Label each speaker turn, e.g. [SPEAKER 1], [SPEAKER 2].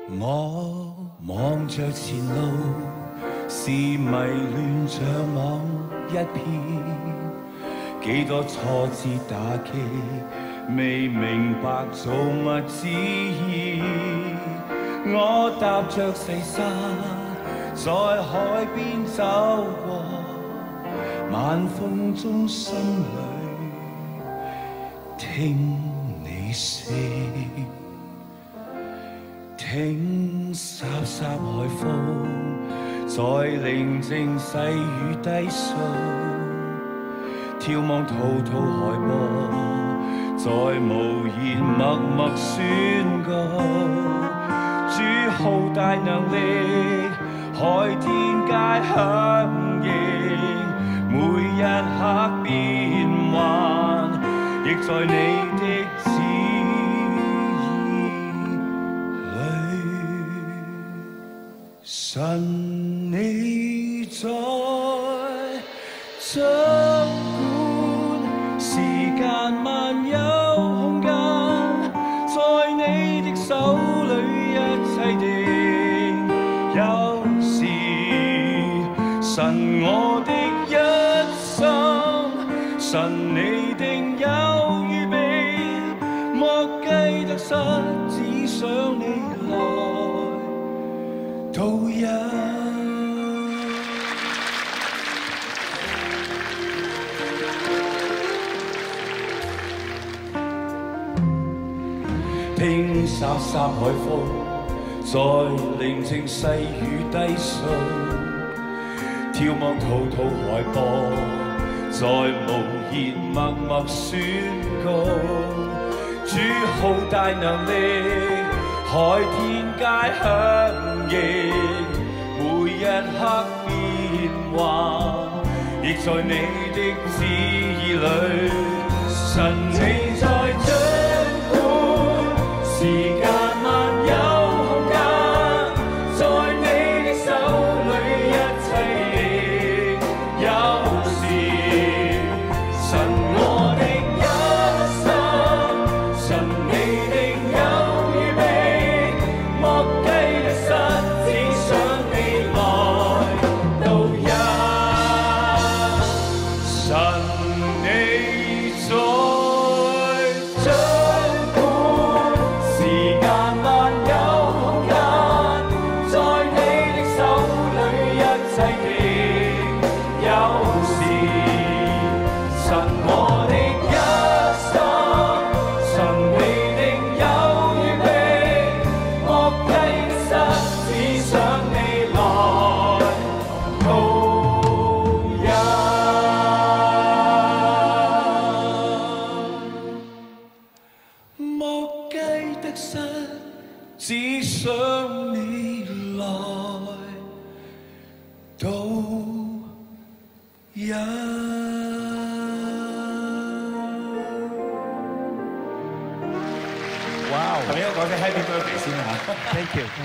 [SPEAKER 1] 我望着前路，是迷亂像網一片，幾多挫折打擊，未明白做乜旨意。我踏着細沙，在海邊走過，晚風中心裏聽你聲。 聽颯颯海風，在寧靜細雨低訴，眺望滔滔海波，在無言默默宣告。主浩大能力，海天皆響應，每一刻變幻，亦在你的旨意。 神你在掌管時間萬有空間，在你的手裏一切定有時。神我的一生，神你定有預備，莫計得失，只想你來。 導引，聽颯颯海風，在寧靜細雨低訴，眺望滔滔海波，在無言默默宣告，主浩大能力。 海天皆響應，每一刻變幻，亦在你的旨意裏。神你在掌管時間萬有空間，在你的手裏一切定有時。神我的一生，神你定有。 只想你來導引。哇！係咪應該講聲 Happy Birthday 先啊？Thank you。